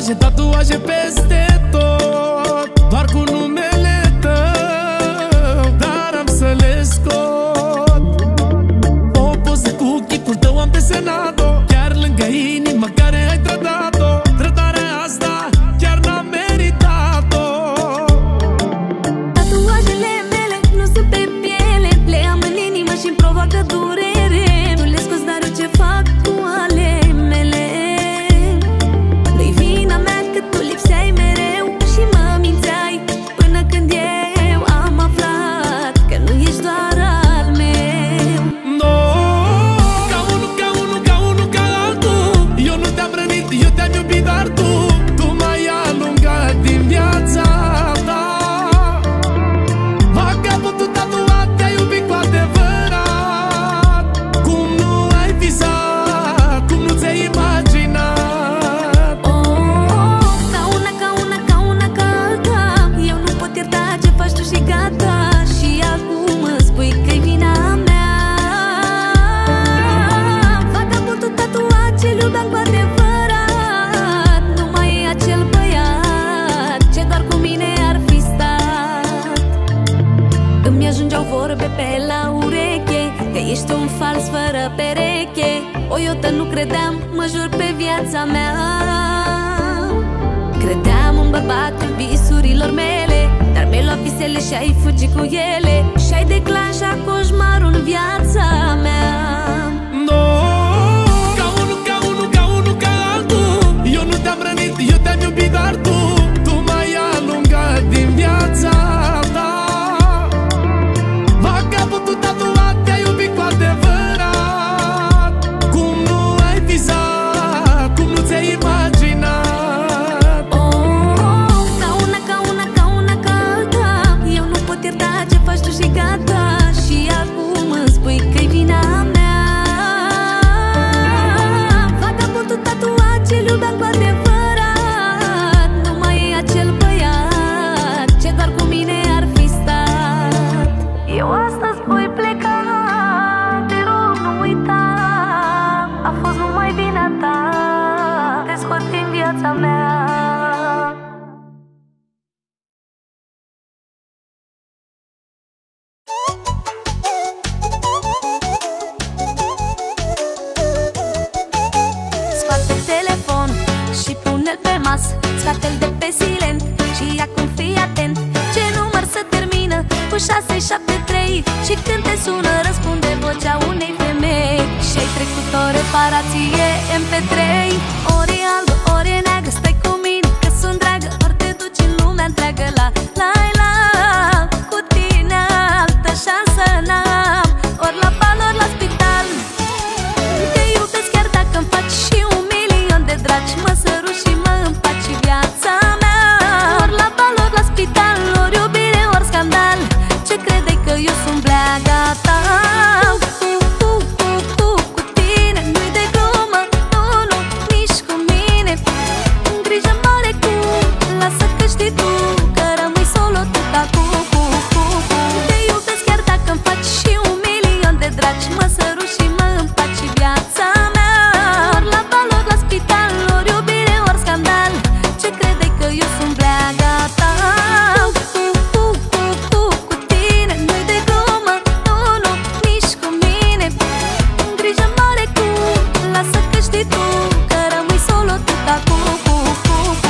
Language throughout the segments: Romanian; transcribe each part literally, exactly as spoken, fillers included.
Tatuaje, tatuaje peste tot, doar cu numele tău, dar am să le scot. O poză cu chipul tău am desenat-o, chiar lângă inima care ai trădat-o. Trădarea asta chiar n-am meritat-o. Tatuajele mele nu sunt pe piele, le am în inimă și-mi provoacă durere. Nu le scos, dar eu ce fac cu ale mele? Nu-i vina mea că tu lipseai mereu și mă mințeai, până când eu am aflat că nu ești doar al meu. No, ca unul, ca unul, ca unul, ca altul. Eu nu te-am rănit, eu te-am iubit, dar tu Tu m-ai alungat din viața ta. Vagabondul tatuat te-a iubit cu adevărat, cum nu ai visat, cum nu ți-ai imaginat. Oh, ca una, ca una, ca una, ca alta. Eu nu pot ierta ce faci tu și gata. Și acum îmi spui că-i vina mea. Vagabondul tatuat ce-l iubeam cu adevărat, nu mai e acel băiat ce doar cu mine ar fi stat. Îmi ajungeau vorbe pe la ureche că ești un fals fără pereche. O iotă nu credeam, mă jur pe viața mea. Credeam în bărbatul visurilor mele, dar mi-ai luat visele și ai fugit cu ele și ai declanșat coșmarul în viața mea. No, ca unul, ca unul, ca unul, ca altul. Eu nu te-am rănit, eu te-am iubit, dar tu Tu m-ai alungat din viața ta. Vagabondul tatuat te-a iubit cu adevărat, cum nu ai visat, cum nu ți-ai imaginat. Oh, ca una, ca una, ca una, ca alta. Eu nu pot ierta ce faci tu și gata. Și acum îmi spui că-i vina mea. Vagabondul tatuat ce-l iubeam cu adevărat, nu mai e acel băiat ce doar cu mine ar fi stat. Eu astăzi voi pleca, te rog nu uita, a fost numai vina ta, te scot din viața mea. Scoate telefon și pune-l pe masă, scoate-l de pe silent și acum fii atent. Ce număr să termină cu șase șapte trei și când te sună răspunde vocea unei femei. Și-ai trecut o reparație M P trei. Ori e albă, ori e neagră, stai cu mine că sunt dragă, ori te duci în lumea întreagă. La la la, cu tine altă șansă n-am, ori la bal, ori la spital. Te iubesc chiar dacă-mi faci și un milion de dragi, mă săruși și mă împaci viața mea. Ori la bal, ori la spital, ori iubire, ori scandal. Ce credeai că eu sunt bleaga ta? Cu, cu, cu, cu, cu tine nu-i de glumă, nu, nu, nici cu mine. Grijă mare cu, lasă că știi tu că rămâi solo tu ca cu, cu, cu, cu. Te iubesc chiar dacă-mi faci și un milion de dragi, mă săruși și mă împaci viața mea. Ori la bal, ori la spital, ori iubire, ori scandal. Ce credeai că eu sunt bleaga ta? Cu, cu, cu, cu, cu tine nu-i de glumă, nu, nu, nici cu mine. Grijă mare cu, lasă că știi tu că rămâi solo tu ca cu, cu, cu, cu.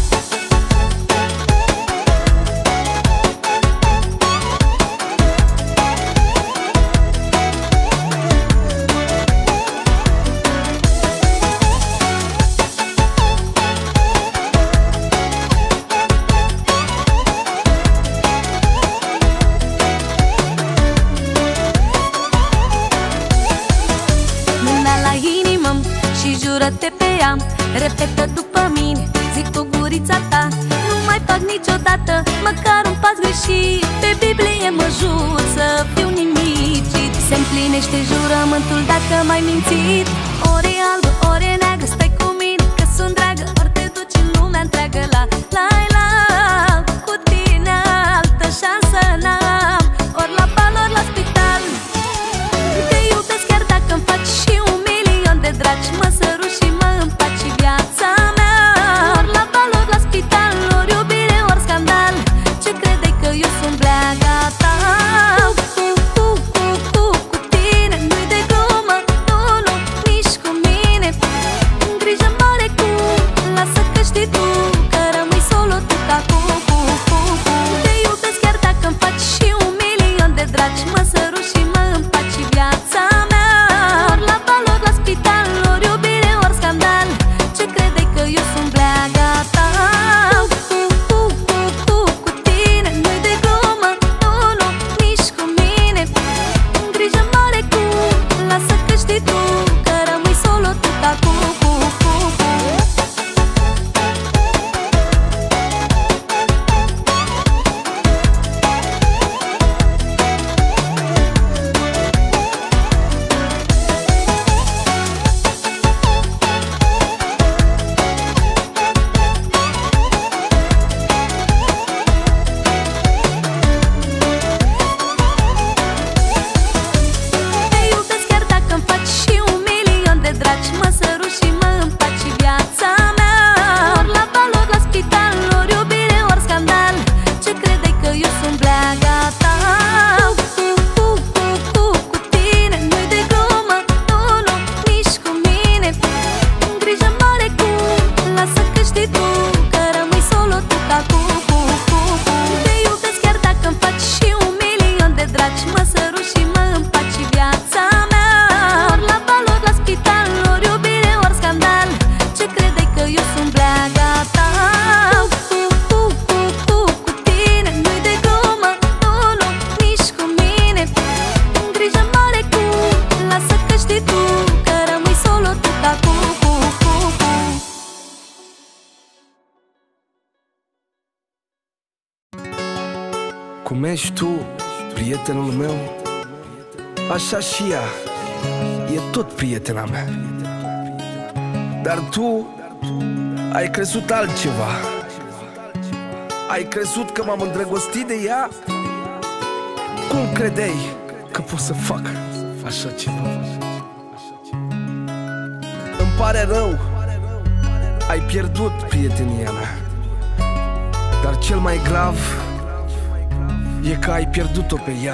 Mâna la inimă și jură-te pe ea, repetă după mine, zic cu gurița ta. Nu mai fac niciodată măcar un pas greșit, pe Biblie mă jur să fiu nimicit. Se împlinește jurământul dacă m-ai mințit. Ori e albă, ori e neagră, stai cu mine că sunt dragă, ori te duci în lumea întreagă. La la la, cu tine altă șansă n-am, ori la bal, ori la spital. Te iubesc chiar dacă-mi faci și un milion de dragi, mă săruși și mă împaci viața mea. Ori la Cum ești tu, prietenul meu, așa și ea e tot prietena mea. Dar tu ai crezut altceva. Ai crezut că m-am îndrăgostit de ea? Cum credeai că pot să fac așa ceva? Îmi pare rău, ai pierdut prietenia mea. Dar cel mai grav e că ai pierdut-o pe ea.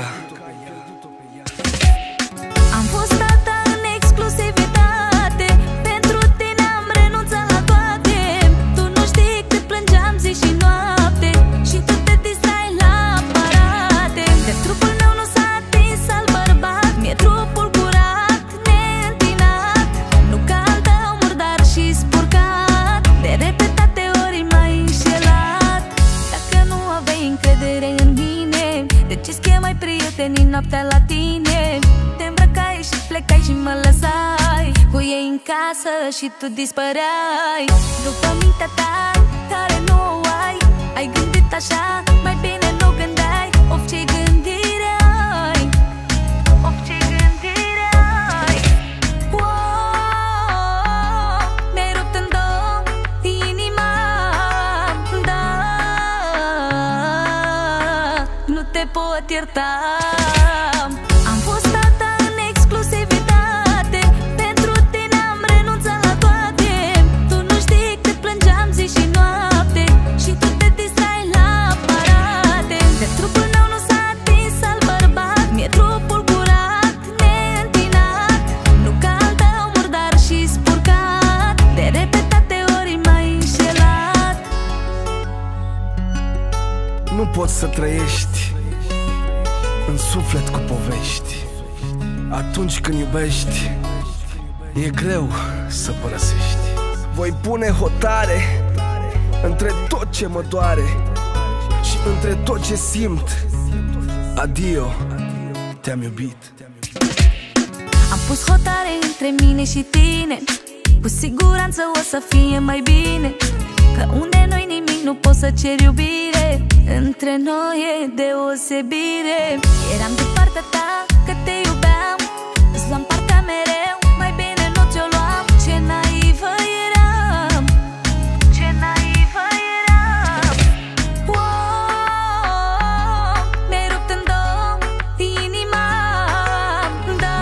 Am fost tata în exclusivitate, pentru tine am renunțat la toate. Tu nu știi cât plângeam zi și noapte, și tu te distrai la aparate. De trupul meu nu s-a atins al bărbat, mi-e trupul curat, neîntinat, nu ca al tău murdar și spurcat. De repetate ori m-ai înșelat. Dacă nu aveai încredere în mine, de ce schemai prietenii noaptea la tine? Te îmbrăcai și plecai și mă lăsai cu ei în casă și tu dispăreai. După mintea ta, care nu o ai, ai gândit așa, mai bine nu gândeai. Of, ce gândire ai, of, ce gândire ai. Wow, mi-ai rupt în două inima, da, nu te pot ierta. Am fost tata în exclusivitate, pentru tine am renunțat la toate. Tu nu știi cât plângeam zi și noapte, și tu te distrai la aparate. De trupul meu nu s-a atins al bărbat, mi-e trupul curat, neîntinat, nu ca al tău murdar și spurcat. De repetate ori m-ai înșelat. Nu poți să trăiești în suflet cu povești. Atunci când iubești, e greu să părăsești. Voi pune hotare între tot ce mă doare și între tot ce simt. Adio, te-am iubit. Am pus hotare între mine și tine, cu siguranță o să fie mai bine, că unde noi nimic nu poți să ceri iubire. Între noi e deosebire. Eram de partea ta că te iubeam, îți luam partea mereu, mai bine nu ți-o luam. Ce naivă eram, ce naivă eram. Wow, mi-ai rupt în două inima, da,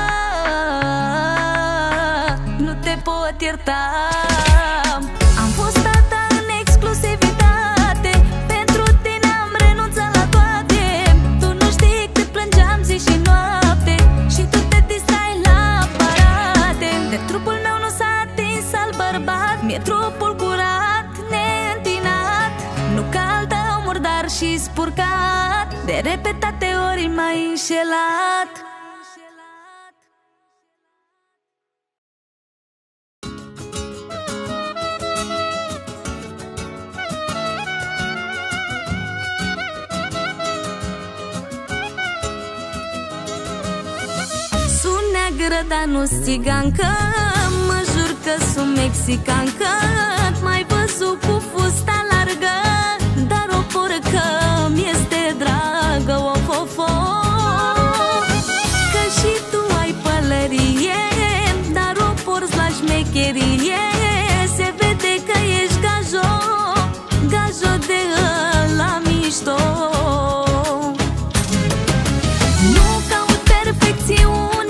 nu te pot ierta. Am fost tata în exclusivitate, pentru tine am renunțat la toate. Tu nu știi cât plângeam zi și noapte, și tu te distrai la aparate. De trupul meu nu s-a atins al bărbat, mi-e trupul curat, neîntinat, nu ca al tău murdar și spurcat. De repetate ori m-ai înșelat. Neagră, dar nu țigancă, mă jur că sunt mexicancă. M-ai văzut cu fusta largă, dar o porcă mi-este dragă, of, of, of. Că și tu ai pălărie, dar o porți la șmecherie. Se vede că ești gajo, gajo de ăla mișto. Nu caut perfecțiune,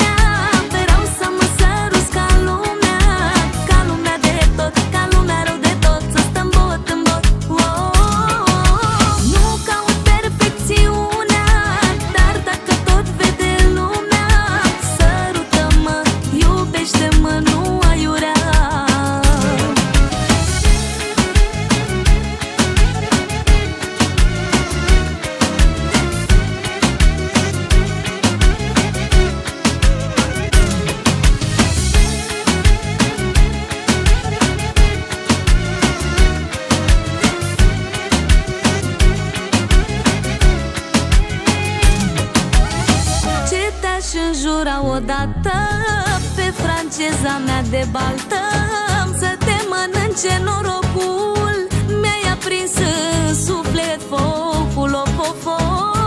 odată pe franceza mea de baltă, să te mănânce norocul. Mi-ai aprins în suflet focul, of, of, of.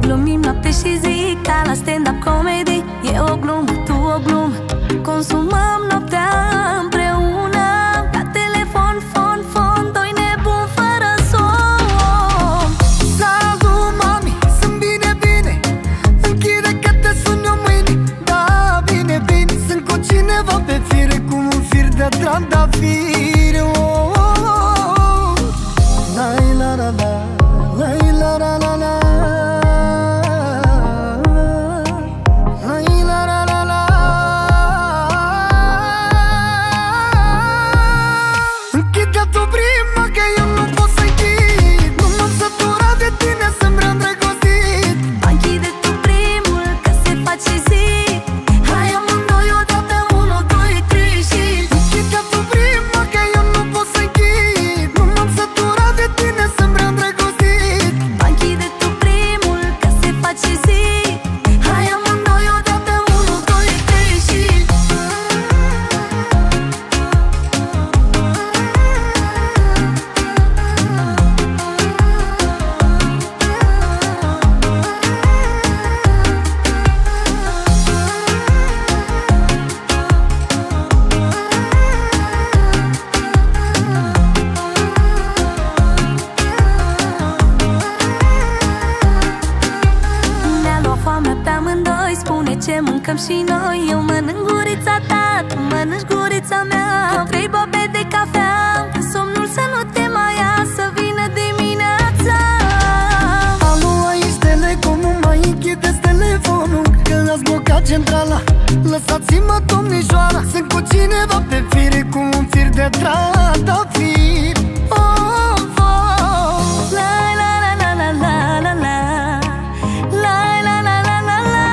glumim noapte și zi, ca la stand-up comedy. E o glumă, tu o glumă, consumăm noaptea împreună. La telefon, fon, fon, doi nebuni fără somn. Salut, mami, sunt bine, bine. Închide că te sun eu mâine. Da, bine, bine. Sunt cu cineva pe fire, cu un fir de trandafiri. Oh, oh, oh. La la la la, la la la la la. Ce mâncăm și noi? Eu mănânc gurița ta, tu mănânci gurița mea. Cu trei bobe de cafea, somnul să nu te mai ia, să vină dimineața. Alo, aici Telecom, nu mai închideți telefonul, că ați blocat centrala. Lăsați-mă, domnișoara, sunt cu cineva pe fire, cu un fir de trandafiri. Oh, oh. La la la la la la la la. La la la la la la.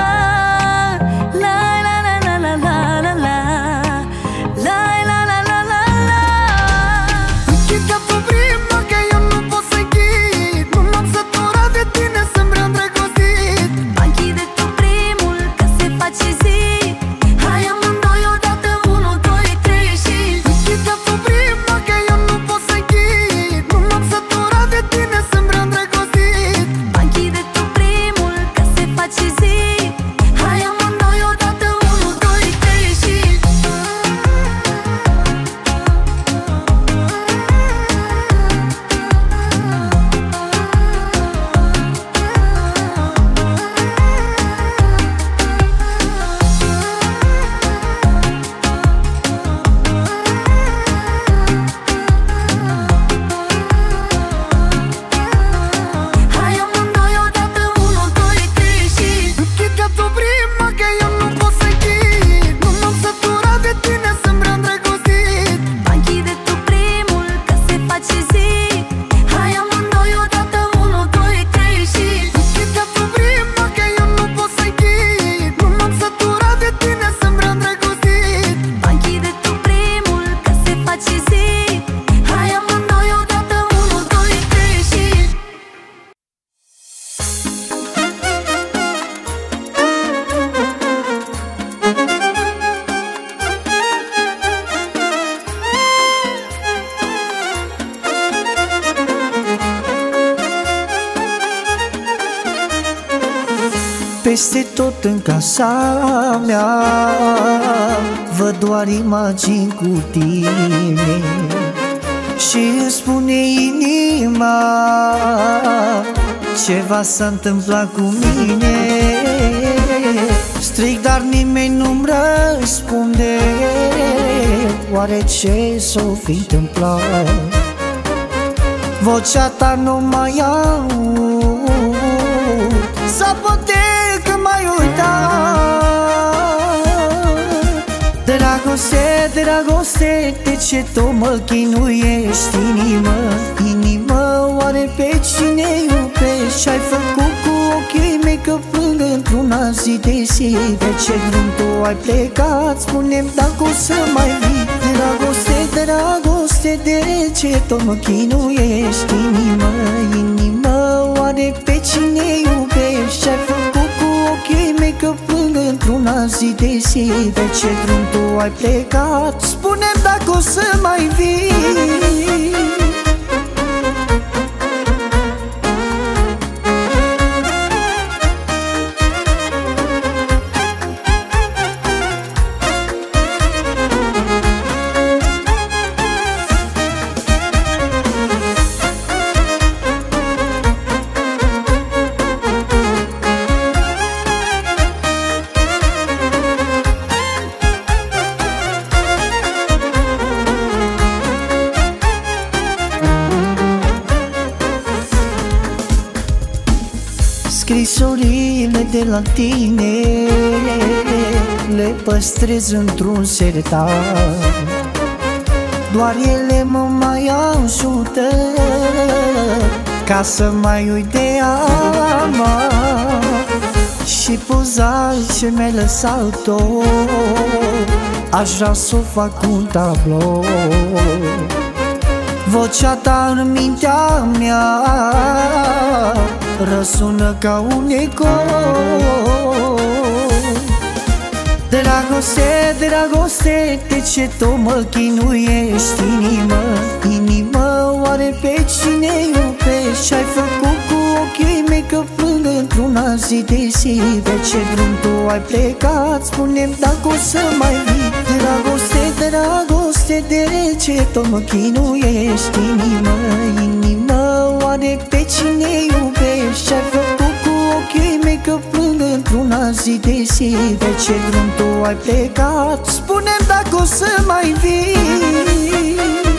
La la la la la la la la. La la la la la la. Închide tu prima, că eu nu pot să închid. Nu m-am săturat de tine, sunt prea îndrăgostit. Închide tu primul, că se face zi. Hai amândoi odată, unu, doi, trei și închide tu prima, că eu nu pot să închid. Nu m-am săturat de tine, sunt prea îndrăgostit. închide tu primul, că se face zi. Hai amândoi odată, unu, doi, trei și Hai amândoi odată, unu, doi, trei și Închide tu prima, că eu nu pot să închid. Nu m-am săturat de tine, sunt prea îndrăgostit. închide tu primul, că se face zi. Hai amândoi odată, unu, doi, trei și Închide tu prima, că eu nu pot să închid. Nu m-am săturat de tine, sunt prea îndrăgostit. închide tu primul, că se face zi. Hai amândoi odată, unu, doi, trei și Peste tot în casa mea văd doar imagini cu tine și îmi spune inima ceva s-a întâmplat cu mine. Strig, dar nimeni nu-mi răspunde. Oare ce s-o fi întâmplat? Vocea ta nu mai aud, sau poate că m-ai uitat. Dragoste, dragoste, de ce tot mă chinuiești? Inimă, inimă, oare pe cine iubești? Ce-ai făcut cu ochii mei că plâng într-una zi de zi? Pe ce drum tu ai plecat? Spune-mi dacă o să mai vii. Dragoste, dragoste, de ce tot mă chinuiești? Inimă, inimă, oare pe cine iubești? Ce-ai făcut cu ochii mei că plâng într-una zi de zi? Pe ce drum tu ai plecat? Spune-mi dacă o să mai vii. Scrisorile de la tine le păstrez într-un sertar. Doar ele mă mai ajută ca să mai uit de amar. Și poza ce mi-ai lăsat-o aș vrea să o fac un tablou. Vocea ta în mintea mea răsună ca un ecou. Dragoste, dragoste, de ce tot mă chinuiești? Inimă, inimă, oare pe cine iubești? Ce-ai făcut cu ochii mei că plâng într-una zi de zi? Pe ce drum tu ai plecat? Spune-mi dacă o să mai vii. Dragoste, dragoste, de ce tot mă chinuiești? Inimă, inimă, oare pe cine iubești? Ce-ai făcut cu ochii mei că plâng într-una zi de zi? Pe ce drum tu ai plecat? Spune-mi dacă o să mai vii.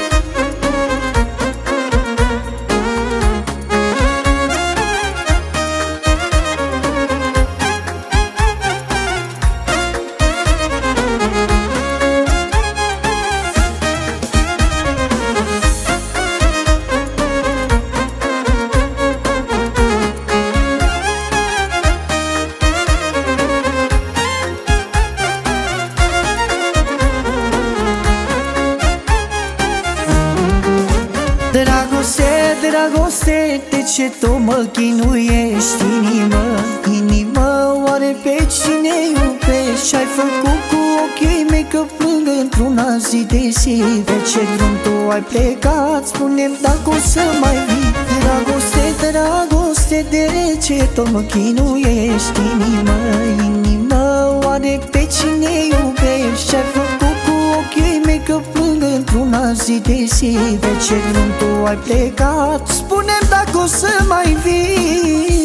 Dragoste, de ce tot mă chinuiești? Inimă, inimă, oare pe cine iubești? Ce-ai făcut cu ochii mei că plâng într-una zi de zi? Pe ce drum tu ai plecat? Spune-mi dacă o să mai vii. Dragoste, dragoste, de ce tot mă chinuiești? Inimă, inimă, oare pe cine iubești? Ce-ai făcut cu ochii mei că plâng într-una zi de zi? Pe ce drum tu ai plecat? Spune-mi dacă o să mai vii.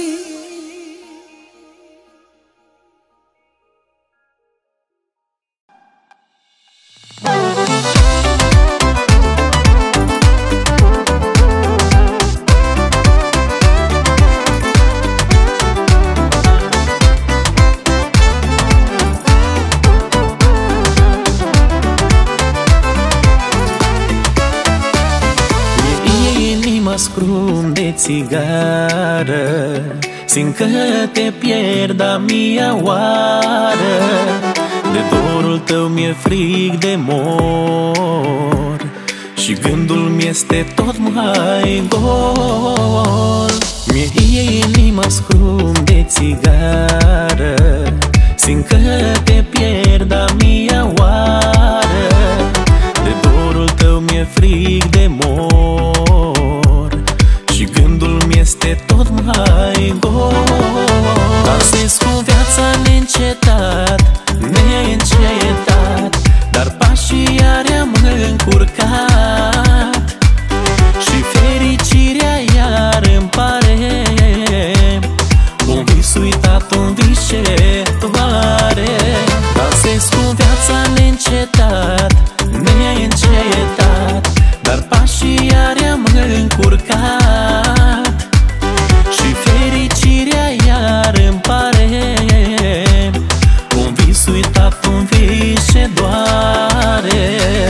Scrum de țigară, simt că te pierd a mia oară. De dorul tău mi-e frig de mor și gândul mi-este tot mai gol. Mi-e inima scrum de țigară, simt că te pierd a mia oară. De dorul tău mi-e frig de mor și gândul mi-este tot mai gol. Dansez cu viața neîncetat, neîncetat, dar pașii iar am încurcat și fericirea iar îmi pare un vis uitat, un vis ce doare. Dansez cu viața neîncetat, neîncetat, dar pașii iar am încurcat și fericirea iar îmi pare un vis uitat, un vis ce doare.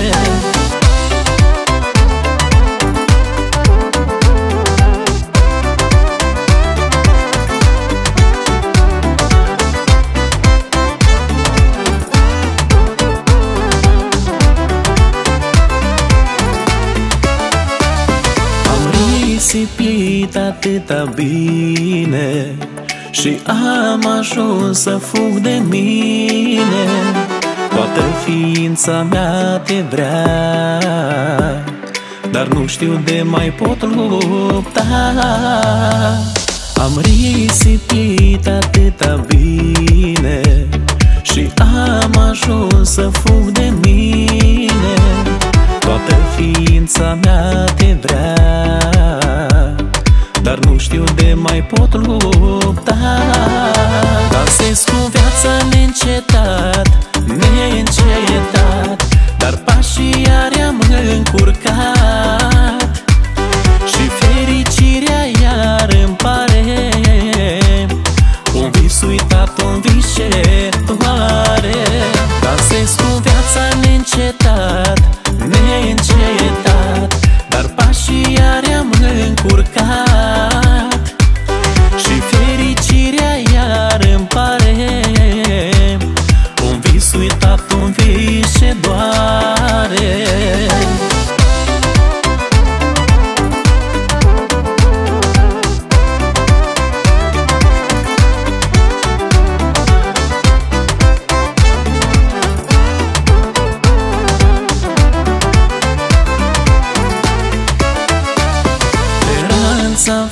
Risipit atâta bine și am ajuns să fug de mine. Toată ființa mea te vrea, dar nu știu de mai pot lupta. Am risipit atâta bine și am ajuns să fug de mine. Toată ființa mea te vrea, dar nu știu de mai pot lupta. Dansez cu viața neîncetat, neîncetat, dar pașii iar am încurcat și fericirea iar îmi pare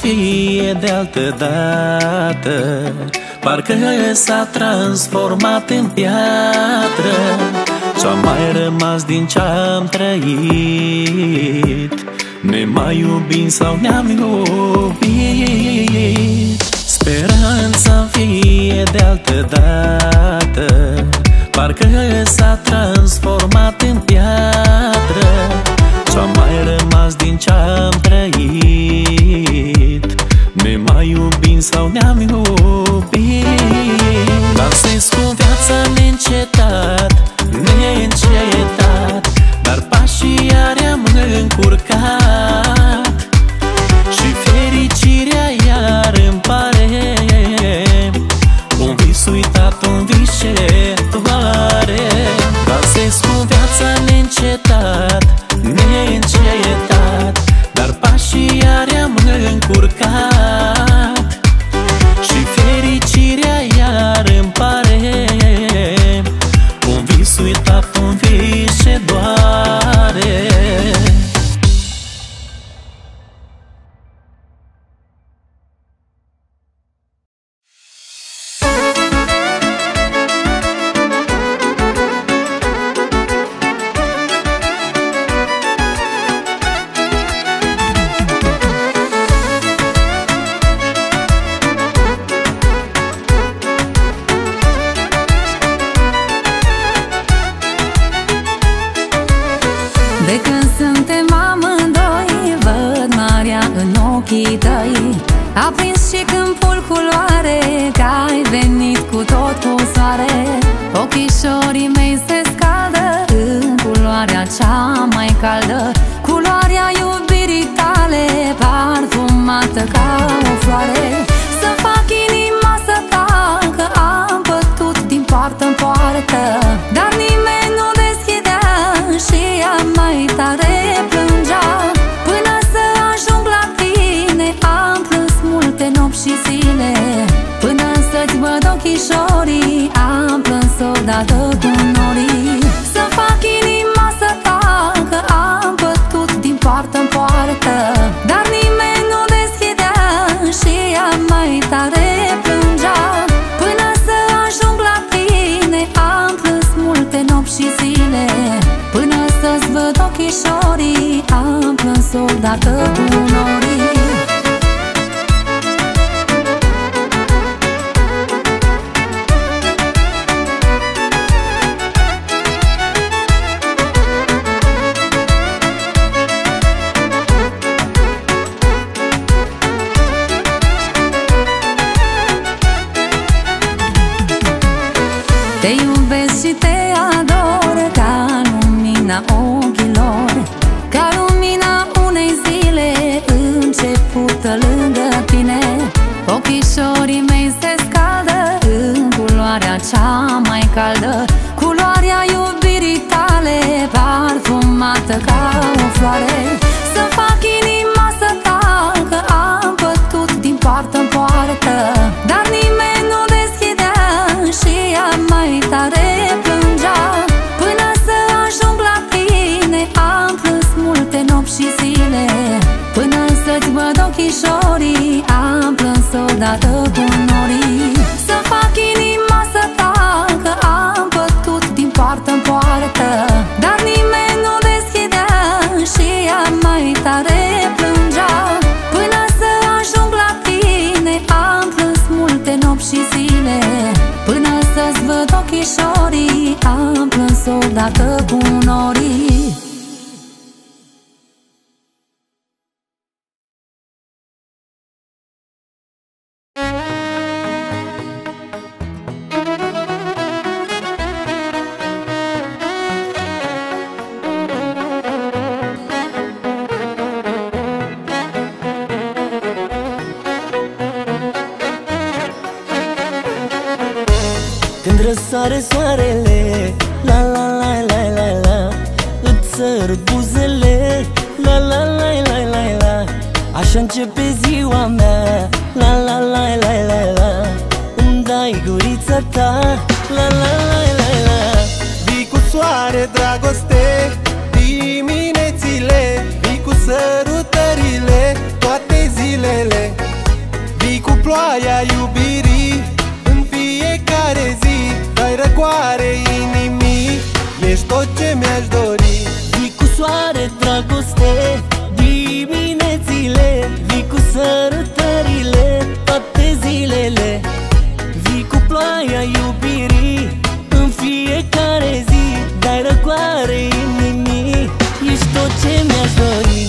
fie de altă dată, parcă s-a transformat în piatră. Ce-a mai rămas din ce-am trăit, ne mai iubim sau ne-am iubit? Speranța fie de altă dată, parcă s-a transformat în piatră. Ce-a mai rămas din ce-am trăit, ne mai iubim sau ne-am iubit? Dansez cu viața neîncetat, neîncetat, dar pașii iar am încurcat și fericirea iar îmi pare un vis uitat, un vis ce doare. Dansez cu viața neîncetat, neîncetat, dar pașii iar am încurcat și fericirea iar îmi pare un vis uitat, un vis ce doare. De când suntem amândoi, văd marea în ochii tăi. Aprins și câmpul culoare, că ai venit cu tot cu soare. Ochișorii mei se scaldă în culoarea cea mai caldă, culoarea iubirii tale, parfumată ca o floare. Să fac inima să tacă, am bătut din poartă în poartă, dar nimeni nu deschidea și ea mai tare plângea. Până să ajung la tine am plâns multe nopți și zile, până să-ți văd ochișorii am plâns odată cu norii. Să fac inima să tacă, am bătut din poartă în poartă, dar nimeni nu deschidea și ea mai tare plângea. Până să ajung la tine am plâns multe nopți și zile, până să-ți văd ochișorii am plâns odată cu norii. Te iubesc și te ador ca lumina ochilor, ca lumina unei zile începută lângă tine. Ochișorii mei se scaldă în culoarea cea mai caldă, culoarea iubirii tale, parfumată ca o floare. Să fac inima să tacă, am bătut din poartă în poartă, dar nimeni nu deschidea și ea mai tare plângea. Până să ajung la tine am plâns multe nopți și zile, până să-ți văd ochișorii am plâns odată cu norii. Să fac inima să tacă, am bătut din poartă în poartă, dar nimeni nu deschidea și ea mai tare plângea. Până să ajung la tine am plâns multe nopți și zile, până să-ți văd ochișorii am plâns odată cu norii. Când răsare soarele, la la la la la la, îți sărut buzele, la la la la la la. Așa începe ziua mea, la la la la la la. Îmi dai gurița ta, la la la la la. Vii cu soare, dragoste, diminețile, vii cu sărutările, toate zilele. ploaia iubirii în fiecare zi, dai răcoare inimii, ești tot ce mi-aș dori. Vii cu soare, dragoste, diminețile, vii cu sărutările, toate zilele. Vii cu ploaia iubirii în fiecare zi, dai răcoare inimii, ești tot ce mi-aș dori.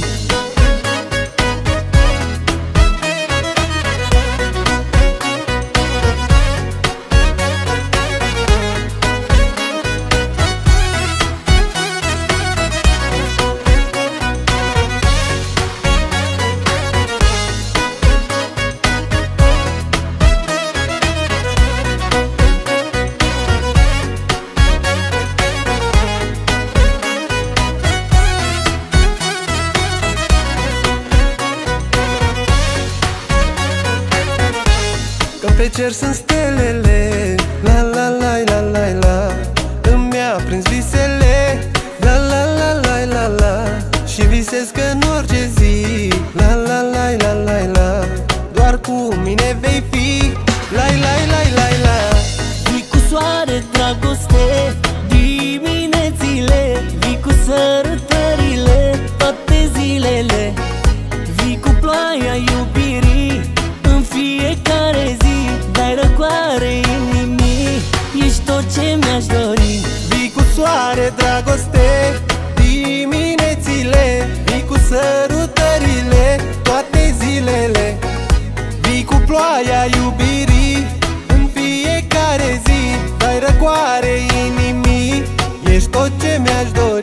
Pe cer sunt stelele, la la la la la la, îmi aprins visele, la la la la la la, și visez că în orice zi, la la la la la la, doar cu mine vei fi, la la la la la. Vii cu soare, dragoste, diminețile, vii cu sărutările, toate zilele. Vii cu ploaia iubirii în fiecare zi, dai răcoare inimii, ești tot ce mi-aș dori. Vii cu soare, dragoste, diminețile, vii cu sărutările, toate zilele. Vii cu ploaia iubirii în fiecare zi, dai răcoare inimii, ești tot ce mi-aș dori.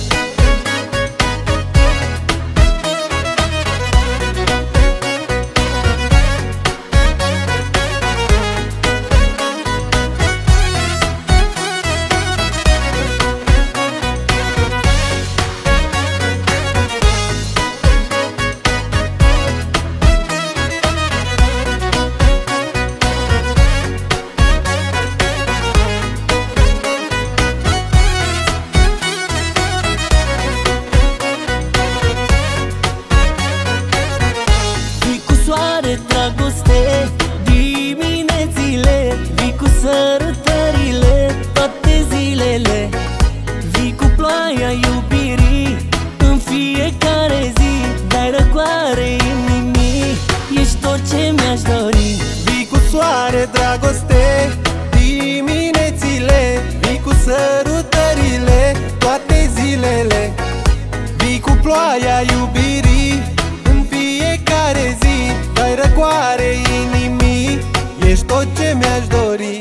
Dragoste, diminețile, vii cu sărutările, toate zilele. Vii cu ploaia iubirii în fiecare zi, dai răcoare inimii, ești tot ce mi-aș dori. Vii cu soare, dragoste, diminețile, vii cu sărutările, toate zilele. Vii cu ploaia iubirii în fiecare zi, dai răcoare inimii, ești tot ce mi-aș dori.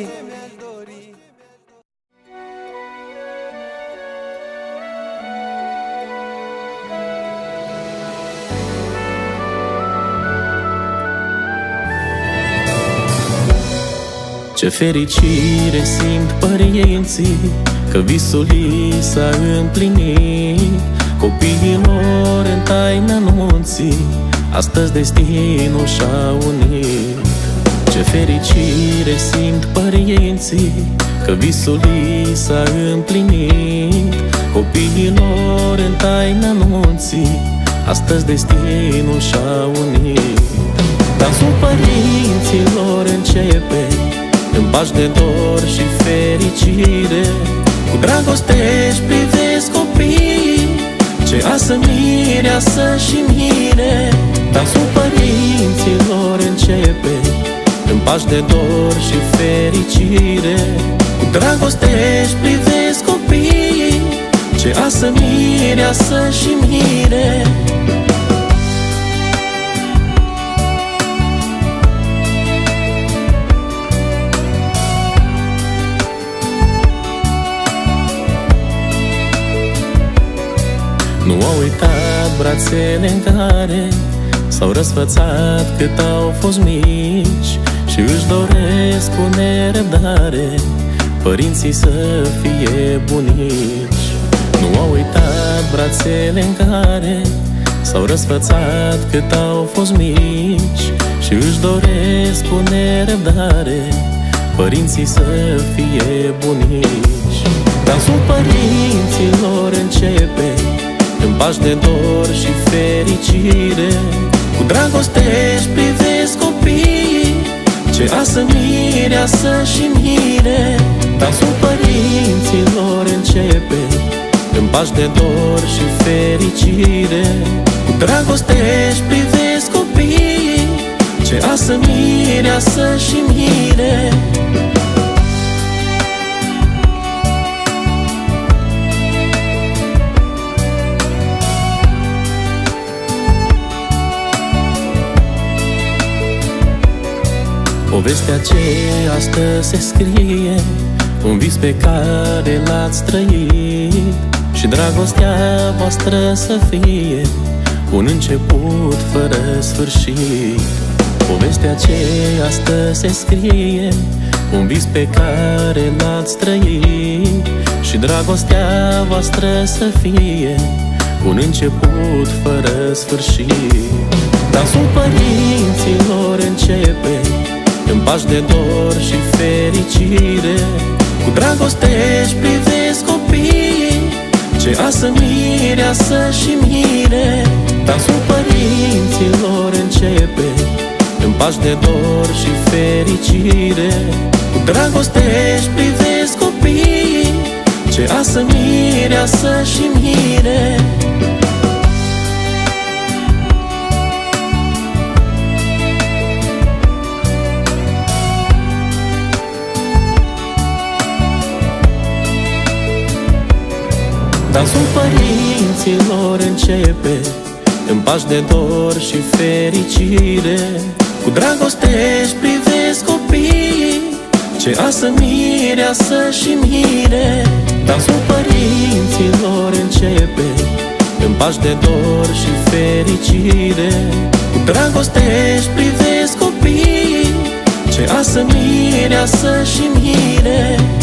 Ce fericire simt părinții că visul li s-a împlinit, copiilor în taină anunții, astăzi destinul și-a unit. Ce fericire simt părinții că visul li s-a împlinit, copiilor în taină anunții, astăzi destinul și-a unit. Dansul părinților începe în pași de dor și fericire, cu dragoste își privesc copiii, ce asă mireasă și mire. Dansul părinților începe în pași de dor și fericire, cu dragoste își privesc copiii, ce asă mireasă și mire. Nu au uitat brațele în care s-au răsfățat cât au fost mici, și își doresc cu nerăbdare părinții să fie bunici. Nu au uitat brațele în care s-au răsfățat cât au fost mici, și își doresc cu nerăbdare părinții să fie bunici. Dansul părinților începe în pași de dor și fericire, cu dragoste își privesc copiii, ce asă, mireasă și mire. Dansul părinților începe în pași de dor și fericire. Cu dragoste își privesc copiii, ce asă, mireasă și mire. Povestea ce astăzi se scrie, un vis pe care l-ați trăit, și dragostea voastră să fie un început fără sfârșit. Povestea ce astăzi se scrie, un vis pe care l-ați trăit, și dragostea voastră să fie un început fără sfârșit. Dansul părinților începe în pași de dor și fericire. Cu dragoste își privesc copiii, ce asă, mireasă și mire. Dansul părinților începe în pași de dor și fericire. Cu dragoste își privesc copiii, ce asă, mireasă și mire. Dansul părinților începe în pași de dor și fericire. Cu dragoste își privesc copiii, ce asă, mireasă și mire. Dansul părinților începe în pași de dor și fericire. Cu dragoste își privesc copiii, ce asă, mireasă și mire.